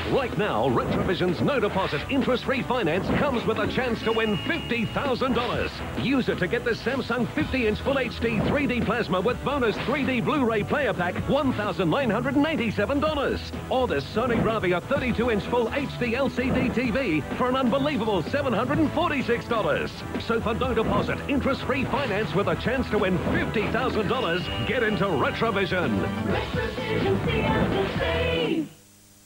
Right now, RetraVision's no deposit interest-free finance comes with a chance to win $50,000. Use it to get the Samsung 50-inch Full HD 3D Plasma with bonus 3D Blu-ray player pack, $1,987. Or the Sony Bravia 32-inch Full HD LCD TV for an unbelievable $746. So for no deposit, interest-free finance with a chance to win $50,000, get into RetraVision. RetraVision, see how to save.